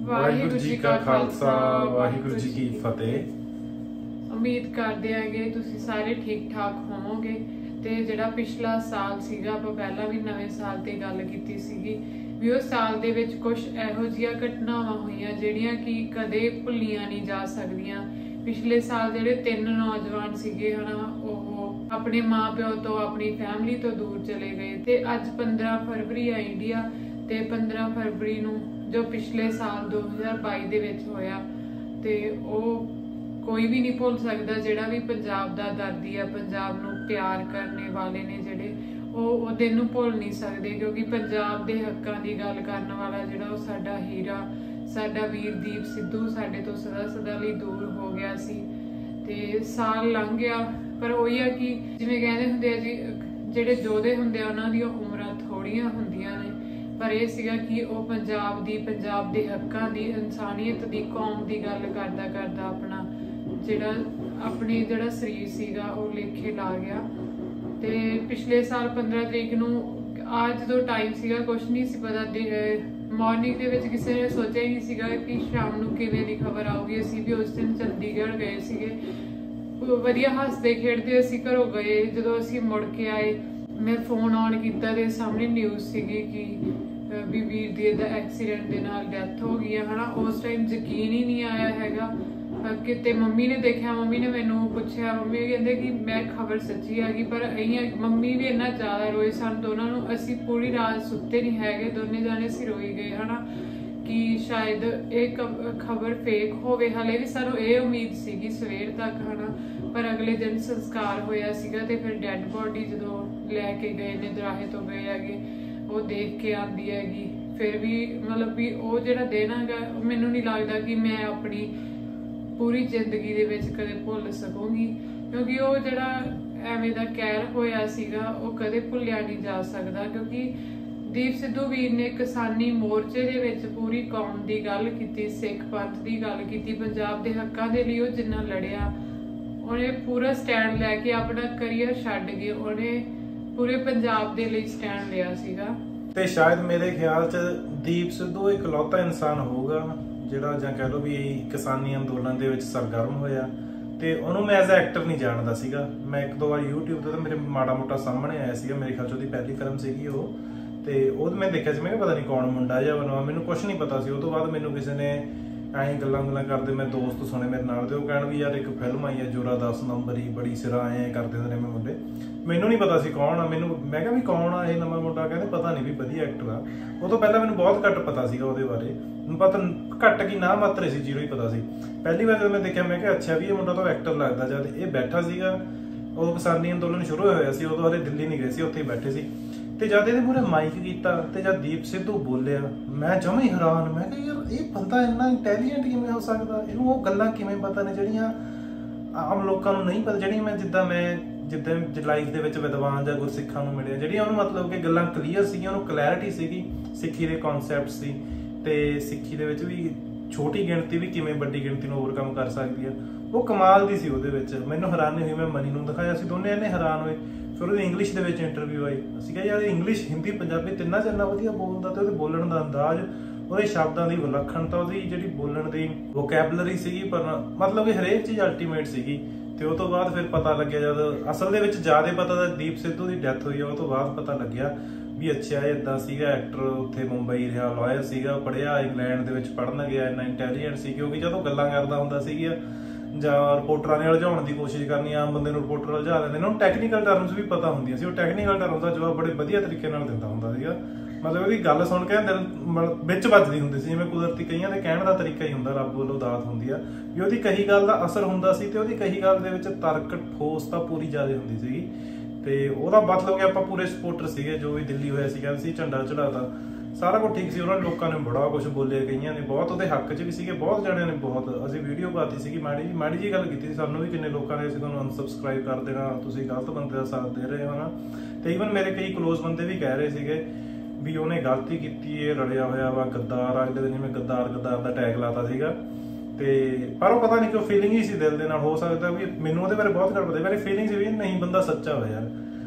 ਵਾਹਿਗੁਰੂ ਜੀ ਕਾ ਖਾਲਸਾ ਵਾਹਿਗੁਰੂ ਜੀ ਕੀ ਫਤਿਹ। ਉਮੀਦ ਕਰਦੇ ਆਂਗੇ ਤੁਸੀਂ ਸਾਰੇ ਠੀਕ ਠਾਕ ਹੋਵੋਗੇ। ਤੇ ਜਿਹੜਾ ਪਿਛਲਾ ਸਾਲ ਸੀਗਾ, ਆਪਾਂ ਪਹਿਲਾਂ ਵੀ ਨਵੇਂ ਸਾਲ ਤੇ ਗੱਲ ਕੀਤੀ ਸੀਗੀ ਵੀ ਉਹ ਸਾਲ ਦੇ ਵਿੱਚ ਕੁਝ ਇਹੋ ਜਿਹੀਆਂ ਘਟਨਾਵਾਂ ਹੋਈਆਂ ਜਿਹੜੀਆਂ ਕਿ ਕਦੇ ਭੁੱਲੀਆਂ ਨਹੀਂ ਜਾ ਸਕਦੀਆਂ। ਪਿਛਲੇ ਸਾਲ ਜਿਹੜੇ 3 ਨੌਜਵਾਨ ਸੀਗੇ ਹਨਾ, ਉਹ ਆਪਣੇ ਮਾਂ-ਪਿਓ ਤੋਂ, ਆਪਣੀ ਫੈਮਿਲੀ ਤੋਂ ਦੂਰ ਚਲੇ ਗਏ। ਤੇ ਅੱਜ 15 ਫਰਵਰੀ ਆ ਇੰਡੀਆ, ਤੇ 15 ਫਰਵਰੀ ਨੂੰ ਜੋ ਪਿਛਲੇ ਸਾਲ 2022 ਦੇ ਵਿੱਚ ਹੋਇਆ, ਤੇ ਉਹ ਕੋਈ ਵੀ ਨਹੀਂ ਭੁੱਲ ਸਕਦਾ। ਜਿਹੜਾ ਵੀ ਪੰਜਾਬ ਦਾ ਦਰਦੀ ਆ, ਪੰਜਾਬ ਨੂੰ ਪਿਆਰ ਕਰਨੇ ਵਾਲੇ ਨੇ ਜਿਹੜੇ, ਉਹ ਦਿਨ ਨੂੰ ਭੁੱਲ ਨਹੀਂ ਸਕਦੇ, ਕਿਉਂਕਿ ਪੰਜਾਬ ਦੇ ਹੱਕਾਂ ਦੀ ਗੱਲ ਕਰਨ ਵਾਲਾ ਜਿਹੜਾ ਉਹ ਸਾਡਾ ਹੀਰਾ, ਸਾਡਾ ਵੀਰ ਦੀਪ ਸਿੱਧੂ ਸਾਡੇ ਤੋਂ ਸਦਾ ਲਈ ਦੂਰ ਹੋ ਗਿਆ ਸੀ। ਤੇ ਸਾਲ ਲੰਘ ਗਿਆ, ਪਰ ਉਹੀ ਆ ਕਿ ਜਿਵੇਂ ਕਹਿੰਦੇ ਹੁੰਦੇ ਆ ਜੀ, ਜਿਹੜੇ ਯੋਧੇ ਹੁੰਦੇ ਆ ਉਹਨਾਂ ਦੀਆਂ ਉਮਰਾਂ ਥੋੜੀਆਂ ਹੁੰਦੀਆਂ ਨੇ, ਪਰ ਇਹ ਸੀਗਾ ਕਿ ਉਹ ਪੰਜਾਬ ਦੇ ਹੱਕਾਂ ਦੀ, ਇਨਸਾਨੀਅਤ ਦੀ, ਕੌਮ ਦੀ ਗੱਲ ਕਰਦਾ ਆਪਣੀ ਜਿਹੜਾ ਸਰੀਰ ਸੀਗਾ ਉਹ ਲੇਖੇ ਲਾ ਗਿਆ। ਤੇ ਪਿਛਲੇ ਸਾਲ 15 ਤਰੀਕ ਨੂੰ ਜਦੋਂ ਟਾਈਮ ਸੀਗਾ, ਕੁਛ ਨਹੀਂ ਸੀ ਪਤਾ। ਮਾਰਨਿੰਗ ਦੇ ਵਿੱਚ ਕਿਸੇ ਨੇ ਸੋਚਿਆ ਹੀ ਨਹੀਂ ਸੀਗਾ ਕਿ ਸ਼ਾਮ ਨੂੰ ਕਿਵੇਂ ਦੀ ਖਬਰ ਆਊਗੀ। ਅਸੀਂ ਵੀ ਉਸ ਦਿਨ ਚੰਡੀਗੜ੍ਹ ਗਏ ਸੀਗੇ, ਵਧੀਆ ਹੱਸਦੇ ਖੇਡਦੇ ਅਸੀਂ ਘਰੋਂ ਗਏ। ਜਦੋਂ ਅਸੀਂ ਮੁੜ ਕੇ ਆਏ, ਮੈਂ ਫੋਨ ਆਨ ਕੀਤਾ ਤੇ ਸਾਹਮਣੇ ਨਿਊਜ਼ ਸੀਗੀ ਕਿ ਵੀਰ ਦੀ ਦਾ ਐਕਸੀਡੈਂਟ ਦੇ ਨਾਲ ਡੈਥ ਹੋ ਗਈ ਹੈ ਹਨਾ। ਉਸ ਟਾਈਮ ਯਕੀਨ ਹੀ ਨਹੀਂ ਆਇਆ ਹੈਗਾ। ਕਿਤੇ ਮੰਮੀ ਨੇ ਦੇਖਿਆ, ਮੰਮੀ ਨੇ ਮੈਨੂੰ ਪੁੱਛਿਆ, ਮੰਮੀ ਕਹਿੰਦੇ ਕਿ ਮੈਂ ਖਬਰ ਸੱਚੀ ਆ ਗਈ, ਪਰ ਮੰਮੀ ਵੀ ਇੰਨਾ ਜ਼ਿਆਦਾ ਰੋਏ ਸਨ ਦੋਨਾਂ ਨੂੰ। ਅਸੀਂ ਪੂਰੀ ਰਾਤ ਸੁੱਤੇ ਨਹੀਂ ਹੈਗੇ, ਦੋਨੇ ਜਾਣੇ ਅਸੀਂ ਰੋਈ ਗਏ ਹਨਾ ਕਿ ਸ਼ਾਇਦ ਇਹ ਖਬਰ ਫੇਕ ਹੋਵੇ। ਹਾਲੇ ਵੀ ਸਾਨੂੰ ਇਹ ਉਮੀਦ ਸੀਗੀ ਸਵੇਰ ਤੱਕ ਹਨਾ, ਪਰ ਅਗਲੇ ਦਿਨ ਸੰਸਕਾਰ ਹੋਇਆ ਸੀਗਾ। ਤੇ ਫਿਰ ਡੈਡ ਬੋਡੀ ਜਦੋਂ ਲੈ ਕੇ ਗਏ ਨੇ, ਦਰਾਹੇ ਤੋਂ ਗਏ ਹੈਗੇ, ਉਹ ਦੇਖ ਕੇ ਆਉਂਦੀ ਹੈਗੀ। ਫਿਰ ਵੀ ਮਤਲਬ ਵੀ ਉਹ ਜਿਹੜਾ ਦਿਨ ਹੈਗਾ, ਮੈਨੂੰ ਨਹੀਂ ਲੱਗਦਾ ਕਿ ਮੈਂ ਆਪਣੀ ਪੂਰੀ ਜ਼ਿੰਦਗੀ ਦੇ ਵਿੱਚ ਕਦੇ ਭੁੱਲ ਸਕੂੰਗੀ, ਕਿਉਂਕਿ ਉਹ ਜਿਹੜਾ ਐਵੇਂ ਦਾ ਕਹਿਰ ਹੋਇਆ ਸੀਗਾ ਉਹ ਕਦੇ ਭੁੱਲਿਆ ਨਹੀਂ ਜਾ ਸਕਦਾ। ਕਿਉਂਕਿ ਦੀਪ ਸਿੱਧੂ ਵੀਰ ਨੇ ਕਿਸਾਨੀ ਮੋਰਚੇ ਦੇ ਵਿੱਚ ਪੂਰੀ ਕੌਮ ਦੀ ਗੱਲ ਕੀਤੀ, ਸਿੱਖ ਪੰਥ ਦੀ ਗੱਲ ਕੀਤੀ, ਪੰਜਾਬ ਦੇ ਹੱਕਾਂ ਦੇ ਲਈ ਉਹ ਜਿੰਨਾ ਲੜਿਆ, ਉਹਨੇ ਪੂਰਾ ਸਟੈਂਡ ਲੈ ਕੇ ਆਪਣਾ ਕਰੀਅਰ ਛੱਡ ਕੇ ਉਹਨੇ ਪੂਰੇ ਪੰਜਾਬ ਦੇ ਲਈ ਸਟੈਂਡ ਲਿਆ ਸੀਗਾ। ਤੇ ਸ਼ਾਇਦ ਮੇਰੇ ਖਿਆਲ 'ਚ ਦੀਪ ਸਿੱਧੂ ਇਕਲੌਤਾ ਇਨਸਾਨ ਹੋਊਗਾ ਜਿਹੜਾ, ਜਾਂ ਕਹਿ ਲਓ ਵੀ ਕਿਸਾਨੀ ਅੰਦੋਲਨ ਦੇ ਵਿੱਚ ਸਰਗਰਮ ਹੋਇਆ। ਤੇ ਉਹਨੂੰ ਮੈਂ ਐਜ਼ ਅ ਐਕਟਰ ਨਹੀਂ ਜਾਣਦਾ ਸੀਗਾ। ਮੈਂ 1-2 ਵਾਰ YouTube ਤੇ ਮੇਰੇ ਮਾੜਾ ਮੋਟਾ ਸਾਹਮਣੇ ਆਇਆ ਸੀਗਾ, ਮੇਰੇ ਖਿਆਲ 'ਚ ਉਹਦੀ ਪਹਿਲੀ ਫਿਲਮ ਸੀਗੀ ਉਹ। ਤੇ ਉਹ ਮੈਂ ਦੇਖਿਆ ਸੀ, ਮੈਂ ਕਿਹਾ ਪਤਾ ਨਹੀਂ ਕੌਣ ਮੁੰਡਾ ਜਾਂ ਬਣਵਾ, ਮੈਨੂੰ ਕੁਛ ਨਹੀਂ ਪਤਾ ਸੀ। ਉਹ ਤੋਂ ਬਾਅਦ ਮੈਨੂੰ ਕਿਸੇ ਨੇ ਐਂ ਗੱਲਾਂ ਕਰਦੇ, ਮੈਂ ਦੋਸਤ ਸੁਣੇ ਮੇਰੇ ਨਾਲ, ਤੇ ਉਹ ਕਹਿਣ ਵੀ ਯਾਰ ਇੱਕ ਫਿਲਮ ਆਈ ਹੈ ਜੋਰਾ 10 ਨੰਬਰ ਹੀ, ਬੜੀ ਸਿਰਾ ਐਂ ਕਰਦੇ ਹੁੰਦੇ ਨੇ ਮੈਂ ਮੁੰਡੇ। ਮੈਨੂੰ ਨਹੀਂ ਪਤਾ ਸੀ ਕੌਣ ਆ। ਮੈਂ ਕਿਹਾ ਵੀ ਕੌਣ ਆ ਇਹ ਨਵਾਂ ਮੁੰਡਾ, ਕਹਿੰਦੇ ਪਤਾ ਨਹੀਂ ਵੀ ਵਧੀਆ ਐਕਟਰ ਆ। ਉਹ ਤੋਂ ਪਹਿਲਾਂ ਮੈਨੂੰ ਬਹੁਤ ਘੱਟ ਪਤਾ ਸੀਗਾ ਉਹਦੇ ਬਾਰੇ, ਮੈਨੂੰ ਪਤਾ ਘੱਟ ਕੀ ਨਾ ਮਾਤਰੇ ਸੀ, ਜ਼ੀਰੋ ਹੀ ਪਤਾ ਸੀ। ਪਹਿਲੀ ਵਾਰ ਜਦੋਂ ਮੈਂ ਦੇਖਿਆ, ਮੈਂ ਕਿਹਾ ਅੱਛਾ ਵੀ ਇਹ ਮੁੰਡਾ ਤਾਂ ਐਕਟਰ ਲੱਗਦਾ। ਜਦ ਇਹ ਬੈਠਾ ਸੀਗਾ, ਉਦੋਂ ਕਿਸਾਨੀ ਅੰਦੋਲਨ ਸ਼ੁਰੂ ਹੋਇਆ ਸੀ, ਉਦੋਂ ਹਲੇ ਦਿੱਲੀ ਨਹੀਂ ਗਏ ਸੀ, ਉੱਥੇ ਹੀ ਬੈਠੇ ਸੀ। ਤੇ ਜਦ ਇਹਦੇ ਮੂਹਰੇ ਮਾਈਕ ਕੀਤਾ ਤੇ ਜਦ ਦੀਪ ਸਿੱਧੂ ਬੋਲਿਆ, ਮੈਂ ਜਮਾਂ ਹੀ ਹੈਰਾਨ। ਮੈਂ ਕਿਹਾ ਯਾਰ ਇਹ ਬੰਦਾ ਇੰਨਾ ਇੰਟੈਲੀਜੈਂਟ ਕਿਵੇਂ ਹੋ ਸਕਦਾ, ਇਹਨੂੰ ਉਹ ਗੱਲਾਂ ਕਿਵੇਂ ਪਤਾ ਨੇ ਜਿਹੜੀਆਂ ਆਮ ਲੋਕਾਂ ਨੂੰ ਨਹੀਂ ਪਤਾ, ਜਿਹੜੀਆਂ ਮੈਂ ਜਿੱਦਾਂ ਲਾਈਫ ਦੇ ਵਿੱਚ ਵਿਦਵਾਨ ਜਾਂ ਗੁਰਸਿੱਖਾਂ ਨੂੰ ਮਿਲਿਆ, ਜਿਹੜੀਆਂ ਉਹਨੂੰ ਮਤਲਬ ਕਿ ਗੱਲਾਂ ਕਲੀਅਰ ਸੀਗੀਆਂ, ਉਹਨੂੰ ਕਲੈਰਿਟੀ ਸੀਗੀ, ਸਿੱਖੀ ਦੇ ਕਨਸੈਪਟ ਸੀ। ਤੇ ਸਿੱਖੀ ਦੇ ਵਿੱਚ ਵੀ ਛੋਟੀ ਗਿਣਤੀ ਵੀ ਕਿਵੇਂ ਵੱਡੀ ਗਿਣਤੀ ਨੂੰ ਓਵਰਕਮ ਕਰ ਸਕਦੀ ਆ, ਉਹ ਕਮਾਲ ਦੀ ਸੀ ਉਹਦੇ ਵਿੱਚ। ਮੈਨੂੰ ਹੈਰਾਨੀ ਹੋਈ, ਮੈਂ ਮਨੀ ਨੂੰ ਦਿਖਾਇਆ ਸੀ, ਦੋਨੇ ਇਹਨੇ ਹੈਰਾਨ ਹੋਏ। ਫਿਰ ਉਹਦੀ ਇੰਗਲਿਸ਼ ਦੇ ਵਿੱਚ ਇੰਟਰਵਿਊ ਆਈ, ਅਸੀਂ ਕਿਹਾ ਯਾਰ ਇੰਗਲਿਸ਼, ਹਿੰਦੀ, ਪੰਜਾਬੀ ਤਿੰਨਾਂ 'ਚ ਇੰਨਾ ਵਧੀਆ ਬੋਲਦਾ, ਤੇ ਉਹਦੇ ਬੋਲਣ ਦਾ ਅੰਦਾਜ਼, ਉਹਦੇ ਸ਼ਬਦਾਂ ਦੀ ਵਿਲੱਖਣਤਾ, ਉਹਦੀ ਜਿਹੜੀ ਬੋਲਣ ਦੀ ਵੋਕੈਬਲਰੀ ਸੀਗੀ, ਪਰ ਮਤਲਬ ਕਿ ਹਰੇਕ ਚੀਜ਼ ਅਲਟੀਮੇਟ ਸੀਗੀ। ਤੇ ਉਹ ਤੋਂ ਬਾਅਦ ਫਿਰ ਪਤਾ ਲੱਗਿਆ, ਜਦ ਅਸਲ ਦੇ ਵਿੱਚ ਜ਼ਿਆਦਾ ਪਤਾ ਤਾਂ ਦੀਪ ਸਿੱਧੂ ਦੀ ਡੈਥ ਹੋਈ ਆ, ਉਹ ਤੋਂ ਬਾਅਦ ਪਤਾ ਲੱਗਿਆ ਵੀ ਅੱਛਾ ਇਹ ਏਦਾਂ ਸੀਗਾ ਐਕਟਰ, ਉੱਥੇ ਮੁੰਬਈ ਰਿਹਾ, ਲਾਇਰ ਸੀਗਾ, ਪੜ੍ਹਿਆ, ਇੰਗਲੈਂਡ ਦੇ ਵਿੱਚ ਪੜ੍ਹਨ ਗਿਆ, ਇੰਨਾ ਇੰਟੈਲੀਜੈਂਟ ਸੀ। ਕਿਉਂਕਿ ਜਦੋਂ ਗੱਲਾਂ ਕਰਦਾ ਹੁੰਦਾ ਸੀਗਾ ਜਾਂ ਰਿਪੋਰਟਰਾਂ ਨੇ ਉਲਝਾਉਣ ਦੀ ਕੋਸ਼ਿਸ਼ ਕਰਨੀ, ਆਮ ਬੰਦੇ ਨੂੰ ਰਿਪੋਰਟਰ ਉਲਝਾ ਦਿੰਦੇ ਨੇ, ਉਹਨੂੰ ਟੈਕਨੀਕਲ ਟਰਮਸ ਵੀ ਪਤਾ ਹੁੰਦੀਆਂ ਸੀ, ਉਹ ਟੈਕਨੀਕਲ ਟਰਮਸ ਦਾ ਜਵਾਬ ਬੜੇ ਵਧੀਆ ਤਰੀਕੇ ਨਾਲ ਦਿੰਦਾ ਹੁੰਦਾ ਸੀਗਾ। ਮਤਲਬ ਉਹਦੀ ਗੱਲ ਸੁਣ ਕੇ ਦਿਲ ਵਿੱਚ ਵੱਜਦੀ ਹੁੰਦੀ ਸੀ, ਜਿਵੇਂ ਕੁਦਰਤੀ ਕਈਆਂ ਦੇ ਕਹਿਣ ਦਾ ਤਰੀਕਾ ਹੀ ਹੁੰਦਾ, ਰੱਬ ਵੱਲੋਂ ਦਾਤ ਹੁੰਦੀ ਆ ਵੀ ਉਹਦੀ ਕਹੀ ਗੱਲ ਦਾ ਅਸਰ ਹੁੰਦਾ ਸੀ। ਤੇ ਉਹਦੀ ਕਹੀ ਗੱਲ ਦੇ ਵਿੱਚ ਤਰਕ, ਠੋਸ ਤਾਂ ਪੂਰੀ ਜ਼ਿਆਦਾ ਹੁੰਦੀ ਸੀਗੀ। ਤੇ ਉਹਦਾ ਮਤਲਬ ਕਿ ਆਪਾਂ ਪੂਰੇ ਸਪੋਰਟਰ ਸੀਗੇ, ਜੋ ਵੀ ਦਿੱਲੀ ਹੋਇਆ ਸੀ, ਕਹਿੰਦੇ ਸੀ ਝੰਡਾ ਚੜਾਤਾ, ਸਾਰਾ ਕੁਝ ਠੀਕ ਸੀ। ਉਹਨਾਂ ਲੋਕਾਂ ਨੇ ਬੜਾ ਕੁਝ ਬੋਲਿਆ, ਕਈਆਂ ਨੇ ਬਹੁਤ ਉਹਦੇ ਹੱਕ 'ਚ ਵੀ ਸੀਗੇ, ਬਹੁਤ ਜਣਿਆਂ ਨੇ ਬਹੁਤ, ਅਸੀਂ ਵੀਡੀਓ ਪਾਤੀ ਸੀਗੀ, ਮਾੜੀ ਜੀ ਗੱਲ ਕੀਤੀ ਸੀ, ਸਾਨੂੰ ਵੀ ਕਿੰਨੇ ਲੋਕਾਂ ਨੇ ਅਸੀਂ ਤੁਹਾਨੂੰ ਅਨਸਬਸਕ੍ਰਾਈਬ ਕਰ ਦੇਣਾ, ਤੁਸੀਂ ਗਲਤ ਬੰਦੇ ਦਾ ਸਾਥ ਦੇ ਰਹੇ ਹੋ ਨਾ। ਤੇ ਈਵਨ ਮੇਰੇ ਕਈ ਕਲੋਜ਼ ਬੰਦੇ ਵੀ ਕਹਿ ਰਹੇ ਸੀਗੇ ਵੀ ਉਹਨੇ ਗਲਤੀ ਕੀਤੀ, ਇਹ ਰਲਿਆ ਹੋਇਆ ਵਾ ਗੱਦਾਰ। ਅਗਲੇ ਦਿਨ ਮੈਂ ਗੱਦਾਰ ਦਾ ਟੈਗ ਲਾਤਾ ਸੀਗਾ। ਤੇ ਪਰ ਉਹ ਪਤਾ ਨਹੀਂ ਕਿਉਂ ਫੀਲਿੰਗ ਹੀ ਸੀ ਦਿਲ ਦੇ ਨਾਲ। ਹੋ ਸਕਦਾ ਵੀ ਮੈਨੂੰ ਉਹਦੇ ਬਾਰੇ ਬਹੁਤ ਘੱਟ ਪਤਾ, ਮੇਰੀ ਫੀਲਿੰਗ ਸੀ ਵੀ ਨਹੀਂ ਬੰਦਾ ਸੱਚਾ ਹੋਇਆ ਯਾਰ,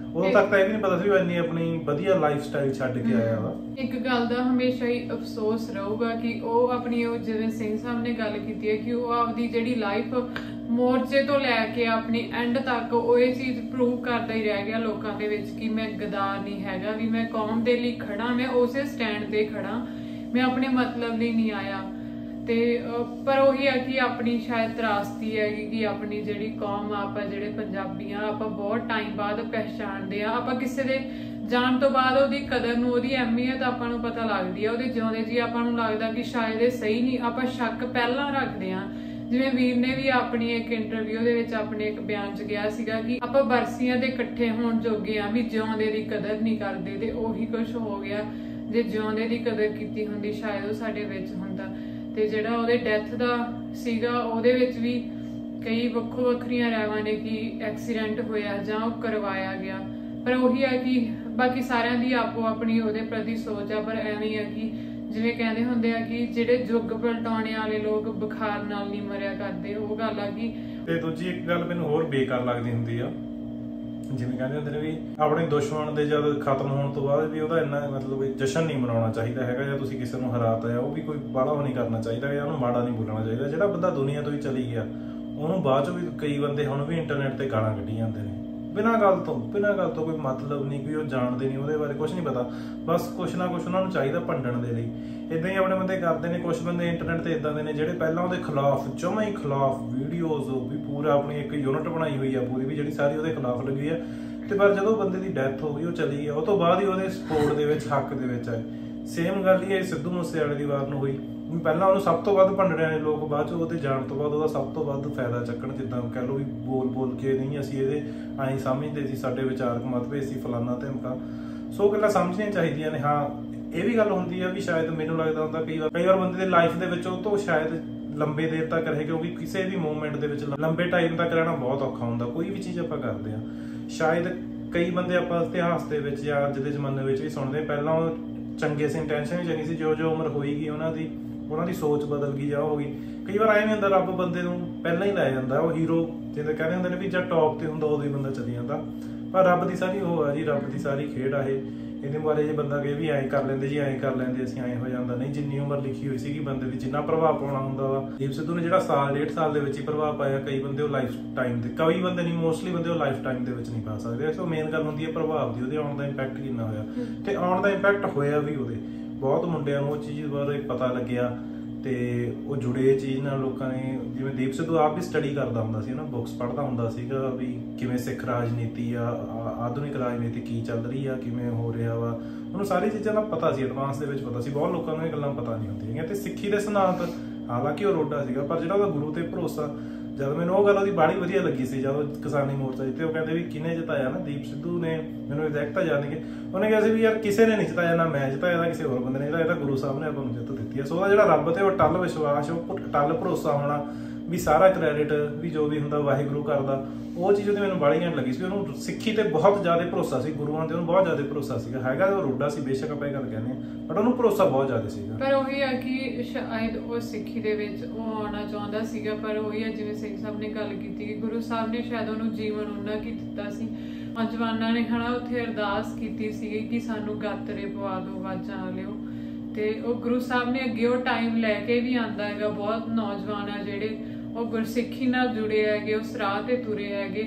ਉਦੋਂ ਤੱਕ ਤਾਂ ਇਹ ਵੀ ਨਹੀਂ ਪਤਾ ਸੀ ਉਹ ਇੰਨੀ ਆਪਣੀ ਵਧੀਆ ਲਾਈਫ ਸਟਾਈਲ ਛੱਡ ਕੇ ਆਇਆ ਵਾ। ਇੱਕ ਗੱਲ ਦਾ ਹਮੇਸ਼ਾ ਹੀ ਅਫਸੋਸ ਰਹੂਗਾ ਕਿ ਉਹ ਆਪਣੀ, ਉਹ ਜਿਵੇਂ ਸਿੰਘ ਸਾਹਿਬ ਨੇ ਗੱਲ ਕੀਤੀ ਹੈ ਕਿ ਉਹ ਆਪਦੀ ਜਿਹੜੀ ਲਾਈਫ ਮੋਰਚੇ ਤੋਂ ਲੈ ਕੇ ਆਪਣੀ ਐਂਡ ਤੱਕ ਉਹ ਇਹ ਚੀਜ਼ ਪ੍ਰੂਵ ਕਰਦਾ ਹੀ ਰਹਿ ਗਿਆ ਲੋਕਾਂ ਦੇ ਵਿੱਚ ਕਿ ਮੈਂ ਗਦਾਰ ਨਹੀਂ ਹੈਗਾ, ਵੀ ਮੈਂ ਕੌਮ ਦੇ ਲਈ ਖੜਾ, ਮੈਂ ਉਸੇ ਸਟੈਂਡ ਤੇ ਖੜਾ, ਮੈਂ ਆਪਣੇ ਮਤਲਬ ਲਈ ਨਹੀਂ ਆਇਆ। ਤੇ ਪਰ ਉਹੀ ਹੈ ਕਿ ਆਪਣੀ ਸ਼ਾਇਦ ਤਰਾਸਦੀ ਹੈਗੀ ਕਿ ਆਪਣੀ ਜਿਹੜੀ ਕੌਮ ਆ, ਆਪਾਂ ਜਿਹੜੇ ਪੰਜਾਬੀ ਆ, ਆਪਾਂ ਬਹੁਤ ਟਾਈਮ ਬਾਅਦ ਪਹਿਚਾਣਦੇ ਆ। ਆਪਾਂ ਕਿਸੇ ਦੇ ਜਾਣ ਤੋਂ ਬਾਅਦ ਉਹਦੀ ਕਦਰ ਨੂੰ, ਉਹਦੀ ਅਹਿਮੀਅਤ ਆਪਾਂ ਨੂੰ ਪਤਾ ਲੱਗਦੀ ਆ। ਉਹਦੇ ਜਿਉਂਦੇ ਜੀ ਆਪਾਂ ਨੂੰ ਲੱਗਦਾ ਕਿ ਸ਼ਾਇਦ ਇਹ ਸਹੀ ਨਹੀਂ, ਆਪਾਂ ਸ਼ੱਕ ਪਹਿਲਾਂ ਰੱਖਦੇ ਆ। ਜਿਵੇਂ ਵੀਰ ਨੇ ਵੀ ਆਪਣੀ ਇੱਕ ਇੰਟਰਵਿਊ ਦੇ ਵਿੱਚ ਆਪਣੇ ਇੱਕ ਬਿਆਨ 'ਚ ਕਿਹਾ ਸੀਗਾ ਕਿ ਆਪਾਂ ਬਰਸੀਆਂ ਦੇ ਇਕੱਠੇ ਹੋਣ ਜੋਗੇ ਆ, ਵੀ ਜਿਉਂਦੇ ਦੀ ਕਦਰ ਨਹੀਂ ਕਰਦੇ। ਤੇ ਉਹੀ ਕੁਝ ਹੋ ਗਿਆ, ਜੇ ਜਿਉਂਦੇ ਦੀ ਕਦਰ ਕੀਤੀ ਹੁੰਦੀ ਸ਼ਾਇਦ ਉਹ ਸਾਡੇ ਵਿੱਚ ਹੁੰਦਾ। ਤੇ ਜਿਹੜਾ ਉਹਦੇ ਡੈਥ ਦਾ ਸੀਗਾ ਉਹਦੇ ਵਿੱਚ ਵੀ ਕਈ ਵੱਖੋ ਵੱਖਰੀਆਂ ਰਾਵਾਂ ਨੇ ਕਿ ਐਕਸੀਡੈਂਟ ਹੋਇਆ ਜਾਂ ਉਹ ਕਰਵਾਇਆ ਗਿਆ। ਪਰ ਉਹੀ ਹੈ ਕਿ ਬਾਕੀ ਸਾਰਿਆਂ ਦੀ ਆਪੋ ਆਪਣੀ ਉਹਦੇ ਪ੍ਰਤੀ ਸੋਚ ਆ। ਪਰ ਐਵੇਂ ਹੈ ਕਿ ਜਿਵੇਂ ਕਹਿੰਦੇ ਹੁੰਦੇ ਆ ਕਿ ਜਿਹੜੇ ਯੁੱਗ ਪਲਟਾਉਣੇ ਵਾਲੇ ਲੋਕ ਬੁਖਾਰ ਨਾਲ ਨਹੀਂ ਮਰਿਆ ਕਰਦੇ, ਉਹ ਗੱਲ ਆ ਕਿ। ਤੇ ਦੂਜੀ ਇੱਕ ਗੱਲ ਮੈਨੂੰ ਹੋਰ ਬੇਕਾਰ ਲੱਗਦੀ ਹੁੰਦੀ ਆ, ਜਿਵੇਂ ਕਹਿੰਦੇ ਹੁੰਦੇ ਨੇ ਵੀ ਆਪਣੇ ਦੁਸ਼ਮਣ ਦੇ ਜਦ ਖਤਮ ਹੋਣ ਤੋਂ ਬਾਅਦ ਵੀ ਉਹਦਾ ਇੰਨਾ ਮਤਲਬ ਜਸ਼ਨ ਨਹੀਂ ਮਨਾਉਣਾ ਚਾਹੀਦਾ ਹੈਗਾ, ਜਾਂ ਤੁਸੀਂ ਕਿਸੇ ਨੂੰ ਹਰਾਤਾ ਆ ਉਹ ਵੀ ਕੋਈ ਬਾਹਲਾ ਉਹ ਨਹੀਂ ਕਰਨਾ ਚਾਹੀਦਾ, ਜਾਂ ਉਹਨੂੰ ਮਾੜਾ ਨਹੀਂ ਬੋਲਣਾ ਚਾਹੀਦਾ। ਜਿਹੜਾ ਬੰਦਾ ਦੁਨੀਆ ਤੋਂ ਹੀ ਚਲੀ ਗਿਆ ਉਹਨੂੰ ਬਾਅਦ ਚੋਂ ਵੀ ਕਈ ਬੰਦੇ ਹੁਣ ਵੀ ਇੰਟਰਨੈਟ ਤੇ ਗਾਲਾਂ ਕੱਢੀ ਜਾਂਦੇ ਨੇ ਬਿਨਾਂ ਗੱਲ ਤੋਂ ਕੋਈ ਮਤਲਬ ਨਹੀਂ, ਕੋਈ ਉਹ ਜਾਣਦੇ ਨਹੀਂ, ਉਹਦੇ ਬਾਰੇ ਕੁਝ ਨਹੀਂ ਪਤਾ, ਬਸ ਕੁਛ ਨਾ ਕੁਛ ਉਹਨਾਂ ਨੂੰ ਚਾਹੀਦਾ ਭੰਡਣ ਦੇ ਲਈ। ਇਦਾਂ ਹੀ ਆਪਣੇ ਬੰਦੇ ਕਰਦੇ ਨੇ। ਕੁਛ ਬੰਦੇ ਇੰਟਰਨੈਟ ਤੇ ਇਦਾਂ ਦੇ ਨੇ ਜਿਹੜੇ ਪਹਿਲਾਂ ਉਹਦੇ ਖਿਲਾਫ, ਜਮਾਂ ਹੀ ਖਿਲਾਫ ਵੀਡੀਓਜ਼ ਵੀ ਪੂਰਾ ਆਪਣੀ ਇੱਕ ਯੂਨਿਟ ਬਣਾਈ ਹੋਈ ਆ ਪੂਰੀ, ਵੀ ਜਿਹੜੀ ਸਾਰੀ ਉਹਦੇ ਖਿਲਾਫ ਲੱਗੀ ਆ। ਤੇ ਪਰ ਜਦੋਂ ਬੰਦੇ ਦੀ ਡੈਥ ਹੋ ਗਈ, ਉਹ ਚਲੀ ਗਿਆ, ਉਹ ਤੋਂ ਬਾਅਦ ਹੀ ਉਹਦੇ ਸਪੋਰਟ ਦੇ ਵਿੱਚ, ਹੱਕ ਦੇ ਵਿੱਚ ਆਏ। ਸੇਮ ਗੱਲ ਹੀ ਹੈ ਸਿੱਧੂ ਮੂਸੇਵਾਲੇ ਦੀ ਵਾਰ ਨੂੰ ਹੋਈ। ਪਹਿਲਾਂ ਉਹਨੂੰ ਸਭ ਤੋਂ ਵੱਧ ਭੰਡਣਿਆ ਨੇ ਲੋਕ, ਬਾਅਦ ਚ ਉਹਦੇ ਜਾਣ ਤੋਂ ਬਾਅਦ ਉਹਦਾ ਸਭ ਤੋਂ ਵੱਧ ਫਾਇਦਾ ਚੱਕਣ। ਜਿੱਦਾਂ ਕਹਿ ਲਓ ਵੀ ਬੋਲ ਕੇ ਨਹੀਂ ਅਸੀਂ ਇਹਦੇ ਆਏਂ ਸਮਝਦੇ ਸੀ, ਸਾਡੇ ਵਿਚਾਰਕ ਮਤਭੇਦ ਸੀ, ਫਲਾਨਾ ਧਮਕਾ। ਸੋ ਗੱਲਾਂ ਸਮਝਣੀਆਂ ਚਾਹੀਦੀਆਂ ਨੇ। ਹਾਂ ਇਹ ਵੀ ਗੱਲ ਹੁੰਦੀ ਆ ਵੀ ਸ਼ਾਇਦ ਮੈਨੂੰ ਲੱਗਦਾ ਹੁੰਦਾ ਕਈ ਵਾਰ ਬੰਦੇ ਦੀ ਲਾਈਫ ਦੇ ਵਿੱਚ ਉਹ ਤੋਂ ਸ਼ਾਇਦ ਲੰਬੇ ਦੇਰ ਤੱਕ ਰਹੇ, ਕਿਉਂਕਿ ਕਿਸੇ ਵੀ ਮੂਵਮੈਂਟ ਦੇ ਵਿੱਚ ਲੰਬੇ ਟਾਈਮ ਤੱਕ ਰਹਿਣਾ ਬਹੁਤ ਔਖਾ ਹੁੰਦਾ। ਕੋਈ ਵੀ ਚੀਜ਼ ਆਪਾਂ ਕਰਦੇ ਆ, ਸ਼ਾਇਦ ਕਈ ਬੰਦੇ ਆਪਾਂ ਇਤਿਹਾਸ ਦੇ ਵਿੱਚ ਜਾਂ ਅੱਜ ਦੇ ਜ਼ਮਾਨੇ ਵਿੱਚ ਵੀ ਸੁਣਦੇ, ਪਹਿਲਾਂ ਉਹ ਚੰਗੇ ਸੀ, ਇੰਟੈਂਸ਼ਨ ਵੀ ਚੰਗੀ ਸੀ, ਜੋ ਉਮਰ ਹੋਏਗੀ ਉਹਨਾਂ ਦੀ ਸੋਚ ਬਦਲ ਗਈ ਜਾਂ ਹੋ ਗਈ। ਕਈ ਵਾਰ ਐਵੇਂ ਹੁੰਦਾ ਰੱਬ ਬੰਦੇ ਨੂੰ ਪਹਿਲਾਂ ਹੀ ਲੈ ਜਾਂਦਾ, ਉਹ ਹੀਰੋ ਜਿੱਦਾਂ ਕਹਿੰਦੇ ਹੁੰਦੇ ਨੇ ਵੀ ਜਦ ਟੌਪ ਤੇ ਹੁੰਦਾ ਉਦੋਂ ਹੀ ਬੰਦਾ ਚੱਲੀ ਜਾਂਦਾ। ਪਰ ਰੱਬ ਦੀ ਸਾਰੀ ਉਹ ਆ ਜੀ, ਰੱਬ ਦੀ ਸਾਰੀ ਖੇਡ ਆ ਇਹ। ਇਹਦੇ ਬਾਰੇ ਜੇ ਬੰਦਾ ਕਹੇ ਵੀ ਐਂ ਕਰ ਲੈਂਦੇ ਜੀ, ਐਂ ਕਰ ਲੈਂਦੇ ਅਸੀਂ, ਐਂ ਹੋ ਜਾਂਦਾ। ਨਹੀਂ, ਜਿੰਨੀ ਉਮਰ ਲਿਖੀ ਹੋਈ ਸੀਗੀ ਬੰਦੇ ਦੀ, ਜਿੰਨਾ ਪ੍ਰਭਾਵ ਪਾਉਣਾ ਹੁੰਦਾ ਵਾ। ਦੀਪ ਸਿੱਧੂ ਨੇ ਜਿਹੜਾ ਸਾਲ 1.5 ਸਾਲ ਦੇ ਵਿੱਚ ਹੀ ਪ੍ਰਭਾਵ ਪਾਇਆ, ਕਈ ਬੰਦੇ ਉਹ ਲਾਈਫ ਟਾਈਮ ਦੇ, ਕਈ ਬੰਦੇ ਨਹੀਂ, ਮੋਸਟਲੀ ਬੰਦੇ ਉਹ ਲਾਈਫ ਟਾਈਮ ਦੇ ਵਿੱਚ ਨਹੀਂ ਪਾ ਸਕਦੇ। ਸੋ ਮੇਨ ਗੱਲ ਹੁੰਦੀ ਹੈ ਪ੍ਰਭਾਵ ਦੀ, ਉਹਦੇ ਆਉਣ ਦਾ ਇੰਪੈਕਟ ਕਿੰਨਾ ਹੋਇਆ। ਤੇ ਆਉਣ ਦਾ ਇੰਪੈਕਟ ਹੋਇਆ ਵੀ ਉਹਦੇ ਬਹੁਤ ਮੁੰਡਿਆਂ ਨੂੰ ਉਹ ਚੀਜ਼ ਬਾਰੇ ਪਤਾ ਲੱਗਿਆ ਤੇ ਉਹ ਜੁੜੇ ਇਹ ਚੀਜ਼ ਨਾਲ। ਲੋਕਾਂ ਨੇ, ਜਿਵੇਂ ਦੀਪ ਸਿੱਧੂ ਆਪ ਵੀ ਸਟੱਡੀ ਕਰਦਾ ਹੁੰਦਾ ਸੀ ਨਾ, ਬੁੱਕਸ ਪੜ੍ਹਦਾ ਹੁੰਦਾ ਸੀਗਾ ਵੀ ਕਿਵੇਂ ਸਿੱਖ ਰਾਜਨੀਤੀ ਆ, ਆਧੁਨਿਕ ਰਾਜਨੀਤੀ ਕੀ ਚੱਲ ਰਹੀ ਆ, ਕਿਵੇਂ ਹੋ ਰਿਹਾ ਵਾ, ਉਹਨੂੰ ਸਾਰੀ ਚੀਜ਼ਾਂ ਦਾ ਪਤਾ ਸੀ, ਐਡਵਾਂਸ ਦੇ ਵਿੱਚ ਪਤਾ ਸੀ। ਬਹੁਤ ਲੋਕਾਂ ਨੂੰ ਇਹ ਗੱਲਾਂ ਪਤਾ ਨਹੀਂ ਹੁੰਦੀਆਂ। ਤੇ ਸਿੱਖੀ ਦੇ ਸਿਧਾਂਤ, ਹਾਲਾਂਕਿ ਉਹ ਰੋਡਾ ਸੀਗਾ, ਪਰ ਜਿਹੜਾ ਉਹਦਾ ਗੁਰੂ ਤੇ ਭਰੋਸਾ, ਜਦ ਮੈਨੂੰ ਉਹ ਗੱਲ ਉਹਦੀ ਬਾਹਲੀ ਵਧੀਆ ਲੱਗੀ ਸੀ ਜਦੋਂ ਕਿਸਾਨੀ ਮੋਰਚਾ ਜਿੱਤੇ। ਉਹ ਕਹਿੰਦੇ ਵੀ ਕਿਹਨੇ ਜਿਤਾਇਆ ਨਾ, ਦੀਪ ਸਿੱਧੂ ਨੇ, ਮੈਨੂੰ ਐਗਜ਼ੈਕਟ ਤਾਂ ਯਾਦ ਨਹੀਂ ਕਿ ਉਹਨੇ ਕਿਹਾ ਸੀ ਵੀ ਯਾਰ ਕਿਸੇ ਨੇ ਨਹੀਂ ਜਿਤਾਇਆ, ਨਾ ਮੈਂ ਜਿਤਾਇਆ, ਨਾ ਕਿਸੇ ਹੋਰ ਬੰਦੇ ਨੇ ਜਿਤਾਇਆ, ਗੁਰੂ ਸਾਹਿਬ ਨੇ ਆਪਾਂ ਨੂੰ ਜਿੱਤ ਦਿੱਤੀ ਹੈ। ਸੋ ਉਹਦਾ ਜਿਹੜਾ ਰੱਬ ਤੇ ਉਹ ਟੱਲ ਵਿਸ਼ਵਾਸ, ਉਹ ਟੱਲ ਭਰੋਸਾ ਹੋਣਾ ਵੀ ਸਾਰਾ ਕ੍ਰੈਡਿਟ ਵੀ ਜੋ ਵੀ ਹੁੰਦਾ ਵਾਹਿਗੁਰੂ ਕਰਦਾ, ਉਹ ਚੀਜ਼ ਉਹਦੀ ਮੈਨੂੰ ਬਾਹਲੀ ਘੈਂਟ ਲੱਗੀ ਸੀ। ਉਹਨੂੰ ਸਿੱਖੀ ਤੇ ਬਹੁਤ ਜ਼ਿਆਦਾ ਭਰੋਸਾ ਸੀ, ਗੁਰੂਆਂ ਤੇ ਉਹਨੂੰ ਬਹੁਤ ਜ਼ਿਆਦਾ ਭਰੋਸਾ ਸੀਗਾ। ਹੈਗਾ ਉਹ ਰੋਡਾ ਸੀ ਬੇਸ਼ੱਕ, ਆਪਾਂ ਇਹ ਗੱਲ ਕਹਿੰਦੇ ਹਾਂ, ਬਟ ਉਹਨੂੰ ਭਰੋਸਾ ਬਹੁਤ ਜ਼ਿਆਦਾ ਸੀਗਾ। ਪਰ ਉਹੀ ਆ ਕਿ ਸ਼ਾਇਦ ਉਹ ਸਿੱਖੀ ਦੇ ਵਿੱਚ ਉਹ ਆਉਣਾ ਚਾਹੁੰਦਾ ਸੀਗਾ, ਪਰ ਉਹੀ ਆ ਜਿਵੇਂ ਸਿੰਘ ਸਾਹਿਬ ਨੇ ਗੱਲ ਕੀਤੀ ਕਿ ਗੁਰੂ ਸਾਹਿਬ ਨੇ ਸ਼ਾਇਦ ਉਹਨੂੰ ਜੀਵਨ ਉਹਨਾਂ ਕੀ ਦਿੱਤਾ ਸੀ। ਨੌਜਵਾਨਾਂ ਨੇ ਹਨਾ ਉੱਥੇ ਅਰਦਾਸ ਕੀਤੀ ਸੀਗੀ ਕਿ ਸਾਨੂੰ ਗਾਤਰੇ ਪਵਾ ਦਿਓ, ਵਾਜਾਂ ਵਾਲਿਓ। ਤੇ ਉਹ ਗੁਰੂ ਸਾਹਿਬ ਨੇ ਅੱਗੇ ਉਹ ਟਾਈਮ ਲੈ ਕੇ ਵੀ ਆਂਦਾ ਹੈਗਾ। ਬਹੁਤ ਨੌਜਵਾਨ ਆ ਜਿਹੜੇ ਉਹ ਗੁਰਸਿੱਖੀ ਨਾਲ ਜੁੜੇ ਹੈਗੇ, ਉਸ ਰਾਹ ਤੇ ਤੁਰੇ ਹੈਗੇ।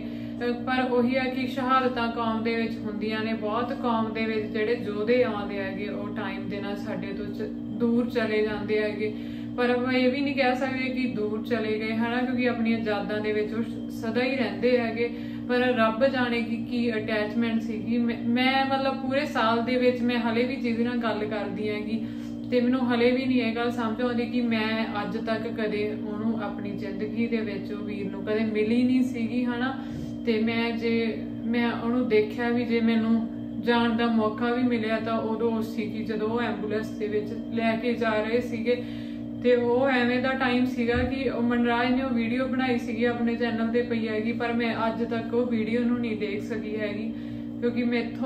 ਪਰ ਉਹੀ ਹੈ ਕਿ ਸ਼ਹਾਦਤਾਂ ਕੌਮ ਦੇ ਵਿੱਚ ਹੁੰਦੀਆਂ ਨੇ, ਬਹੁਤ ਕੌਮ ਦੇ ਵਿੱਚ ਜਿਹੜੇ ਯੋਧੇ ਆਉਂਦੇ ਹੈਗੇ ਉਹ ਟਾਈਮ ਦੇ ਨਾਲ ਸਾਡੇ ਤੋਂ ਦੂਰ ਚਲੇ ਜਾਂਦੇ ਹੈਗੇ। ਪਰ ਆਪਾਂ ਇਹ ਵੀ ਨਹੀਂ ਕਹਿ ਸਕਦੇ ਕਿ ਦੂਰ ਚਲੇ ਗਏ ਹਨਾ, ਕਿਉਂਕਿ ਆਪਣੀਆਂ ਯਾਦਾਂ ਦੇ ਵਿੱਚ ਉਹ ਸਦਾ ਹੀ ਰਹਿੰਦੇ ਹੈਗੇ। ਪਰ ਰੱਬ ਜਾਣੇ ਕਿ ਕੀ ਅਟੈਚਮੈਂਟ ਸੀਗੀ। ਮੈਂ ਮਤਲਬ ਪੂਰੇ ਸਾਲ ਦੇ ਵਿੱਚ ਮੈਂ ਹਲੇ ਵੀ ਜਿਹਦੇ ਨਾਲ ਗੱਲ ਕਰਦੀ ਹੈਗੀ ਤੇ ਮੈਨੂੰ ਹਲੇ ਵੀ ਨਹੀਂ ਇਹ ਗੱਲ ਸਮਝ ਆਉਂਦੀ ਕਿ ਮੈਂ ਅੱਜ ਤੱਕ ਕਦੇ ਉਹਨੂੰ ਆਪਣੀ ਜ਼ਿੰਦਗੀ ਦੇ ਵਿੱਚ ਉਹ ਵੀਰ ਨੂੰ ਕਦੇ ਮਿਲੀ ਨਹੀਂ ਸੀਗੀ ਹਨਾ। ਤੇ ਮੈਂ ਉਹਨੂੰ ਦੇਖਿਆ ਵੀ, ਜੇ ਮੈਨੂੰ ਜਾਣ ਦਾ ਮੌਕਾ ਵੀ ਮਿਲਿਆ ਤਾਂ ਉਦੋਂ ਸੀਗੀ ਜਦੋਂ ਉਹ ਐਂਬੂਲੈਂਸ ਦੇ ਵਿੱਚ ਲੈ ਕੇ ਜਾ ਰਹੇ ਸੀਗੇ। ਤੇ ਉਹ ਐਵੇਂ ਦਾ ਟਾਈਮ ਸੀਗਾ ਕਿ ਉਹ ਮਨਰਾਜ ਨੇ ਉਹ ਵੀਡੀਓ ਬਣਾਈ ਸੀਗੀ ਆਪਣੇ ਚੈਨਲ ਤੇ ਪਈ ਹੈਗੀ, ਪਰ ਮੈਂ ਅੱਜ ਤੱਕ ਉਹ ਵੀਡੀਓ ਨੂੰ ਨਹੀਂ ਦੇਖ ਸਕੀ ਹੈਗੀ ਕਿਉਂਕਿ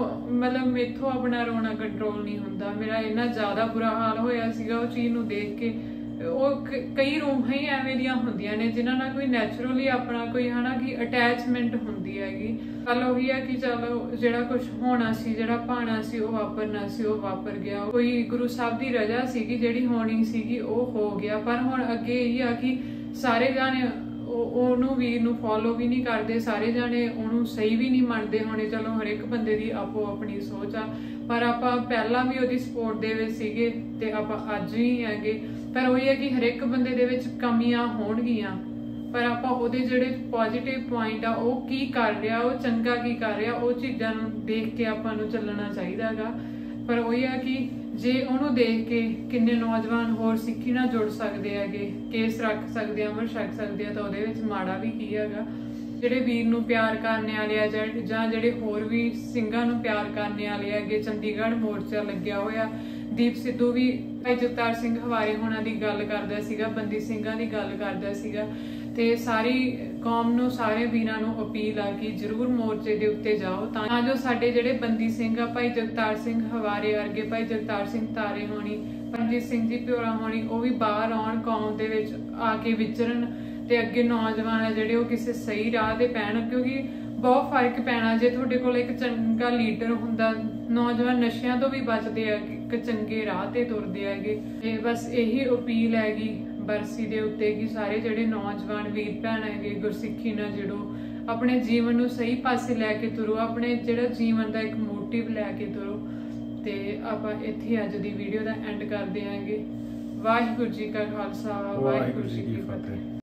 ਮੈਥੋਂ ਆਪਣਾ ਰੋਣਾ ਕੰਟਰੋਲ ਨਹੀਂ ਹੁੰਦਾ। ਮੇਰਾ ਇੰਨਾ ਜ਼ਿਆਦਾ ਬੁਰਾ ਹਾਲ ਹੋਇਆ ਸੀਗਾ ਉਹ ਚੀਜ਼ ਨੂੰ ਦੇਖ ਕੇ ਕਈ ਰੂਹਾਂ ਹੀ ਐਵੇਂ ਦੀਆਂ ਹੁੰਦੀਆਂ ਨੇ ਜਿਨ੍ਹਾਂ ਨਾਲ ਕੋਈ ਨੈਚੁਰਲੀ ਆਪਣਾ ਕੋਈ ਹਨਾ ਕਿ ਅਟੈਚਮੈਂਟ ਹੁੰਦੀ ਹੈਗੀ। ਗੱਲ ਉਹੀ ਆ ਕਿ ਚਲੋ ਜਿਹੜਾ ਕੁਝ ਹੋਣਾ ਸੀ, ਜਿਹੜਾ ਭਾਣਾ ਸੀ, ਉਹ ਵਾਪਰਨਾ ਸੀ, ਉਹ ਵਾਪਰ ਗਿਆ। ਕੋਈ ਗੁਰੂ ਸਾਹਿਬ ਦੀ ਰਜ਼ਾ ਸੀਗੀ ਜਿਹੜੀ ਹੋਣੀ ਸੀਗੀ ਉਹ ਹੋ ਗਿਆ। ਪਰ ਹੁਣ ਅੱਗੇ ਇਹ ਆ ਕਿ ਸਾਰੇ ਜਾਣੇ ਉਹਨੂੰ ਵੀਰ ਨੂੰ ਫੋਲੋ ਵੀ ਨਹੀਂ ਕਰਦੇ, ਸਾਰੇ ਜਾਣੇ ਉਹਨੂੰ ਸਹੀ ਵੀ ਨਹੀਂ ਮੰਨਦੇ ਹੋਣੇ। ਚਲੋ ਹਰ ਇੱਕ ਬੰਦੇ ਦੀ ਆਪੋ ਆਪਣੀ ਸੋਚ ਆ, ਪਰ ਆਪਾਂ ਪਹਿਲਾਂ ਵੀ ਉਹਦੀ ਸਪੋਰਟ ਦੇ ਵਿੱਚ ਸੀਗੇ ਤੇ ਆਪਾਂ ਅੱਜ ਵੀ ਹੈਗੇ। ਪਰ ਉਹੀ ਹੈ ਕਿ ਹਰ ਇੱਕ ਬੰਦੇ ਦੇ ਵਿੱਚ ਕਮੀਆਂ ਹੋਣਗੀਆਂ, ਪਰ ਆਪਾਂ ਉਹਦੇ ਜਿਹੜੇ ਪੋਜ਼ਿਟਿਵ ਪੁਆਇੰਟ ਆ ਉਹ ਕੀ ਕਰ ਰਿਹਾ, ਉਹ ਚੰਗਾ ਕੀ ਕਰ ਰਿਹਾ, ਉਹ ਚੀਜ਼ਾਂ ਨੂੰ ਦੇਖ ਕੇ ਆਪਾਂ ਨੂੰ ਚੱਲਣਾ ਚਾਹੀਦਾ ਹੈਗਾ। ਪਰ ਉਹੀ ਆ ਕਿ ਜੇ ਉਹਨੂੰ ਦੇਖ ਕੇ ਕਿੰਨੇ ਨੌਜਵਾਨ ਹੋਰ ਸਿੱਖੀ ਨਾਲ ਜੁੜ ਸਕਦੇ ਹੈਗੇ, ਕੇਸ ਰੱਖ ਸਕਦੇ ਆ, ਅਮਰ ਛਕ ਸਕਦੇ ਆ, ਤਾਂ ਉਹਦੇ ਵਿੱਚ ਮਾੜਾ ਵੀ ਕੀ ਹੈਗਾ। ਜਿਹੜੇ ਵੀਰ ਨੂੰ ਪਿਆਰ ਕਰਨ ਵਾਲੇ ਆ ਜਾਂ ਜਿਹੜੇ ਹੋਰ ਵੀ ਸਿੰਘਾਂ ਨੂੰ ਪਿਆਰ ਕਰਨ ਵਾਲੇ ਹੈਗੇ, ਚੰਡੀਗੜ੍ਹ ਮੋਰਚਾ ਲੱਗਿਆ ਹੋਇਆ। ਦੀਪ ਸਿੱਧੂ ਵੀ ਭਾਈ ਜਗਤਾਰ ਸਿੰਘ ਹਵਾਰੇ ਹੋਣਾ ਦੀ ਗੱਲ ਕਰਦਾ ਸੀਗਾ, ਬੰਦੀ ਸਿੰਘਾਂ ਦੀ ਗੱਲ ਕਰਦਾ ਸੀਗਾ। ਤੇ ਸਾਰੀ ਕੌਮ ਨੂੰ, ਸਾਰੇ ਵੀਰਾਂ ਨੂੰ ਅਪੀਲ ਆ ਕਿ ਜ਼ਰੂਰ ਮੋਰਚੇ ਦੇ ਉੱਤੇ ਜਾਓ ਤਾਂ ਜੋ ਸਾਡੇ ਜਿਹੜੇ ਬੰਦੀ ਸਿੰਘ ਆ, ਭਾਈ ਜਗਤਾਰ ਸਿੰਘ ਹਵਾਰੇ ਵਰਗੇ, ਭਾਈ ਜਗਤਾਰ ਸਿੰਘ ਤਾਰੇ ਹੋਣੀ, ਰਣਜੀਤ ਸਿੰਘ ਜੀ ਪਿਓਰਾ ਹੋਣੀ, ਉਹ ਵੀ ਬਾਹਰ ਆਉਣ, ਕੌਮ ਦੇ ਵਿੱਚ ਆ ਕੇ ਵਿਚਰਨ ਤੇ ਅੱਗੇ ਨੌਜਵਾਨ ਆ ਜਿਹੜੇ ਉਹ ਕਿਸੇ ਸਹੀ ਰਾਹ ਤੇ ਪੈਣ। ਕਿਉਂਕਿ ਬਹੁਤ ਫਰਕ ਪੈਣਾ ਜੇ ਤੁਹਾਡੇ ਕੋਲ ਇੱਕ ਚੰਗਾ ਲੀਡਰ ਹੁੰਦਾ, ਨੌਜਵਾਨ ਨਸ਼ਿਆਂ ਤੋਂ ਵੀ ਬਚਦੇ ਆ, ਇੱਕ ਚੰਗੇ ਰਾਹ ਤੇ ਤੁਰਦੇ ਹੈਗੇ। ਤੇ ਬਸ ਇਹੀ ਅਪੀਲ ਹੈਗੀ ਬਰਸੀ ਦੇ ਉੱਤੇ ਕਿ ਸਾਰੇ ਜਿਹੜੇ ਨੌਜਵਾਨ ਵੀਰ ਭੈਣ ਹੈਗੇ ਗੁਰਸਿੱਖੀ ਨਾਲ ਜੁੜੋ, ਆਪਣੇ ਜੀਵਨ ਨੂੰ ਸਹੀ ਪਾਸੇ ਲੈ ਕੇ ਤੁਰੋ, ਆਪਣੇ ਜਿਹੜਾ ਜੀਵਨ ਦਾ ਇੱਕ ਮੋਟਿਵ ਲੈ ਕੇ ਤੁਰੋ। ਤੇ ਆਪਾਂ ਇੱਥੇ ਅੱਜ ਦੀ ਵੀਡੀਓ ਦਾ ਐਂਡ ਕਰਦੇ ਆਂਗੇ। ਵਾਹਿਗੁਰੂ ਜੀ ਕਾ ਖਾਲਸਾ, ਵਾਹਿਗੁਰੂ ਜੀ ਕੀ ਫਤਿਹ।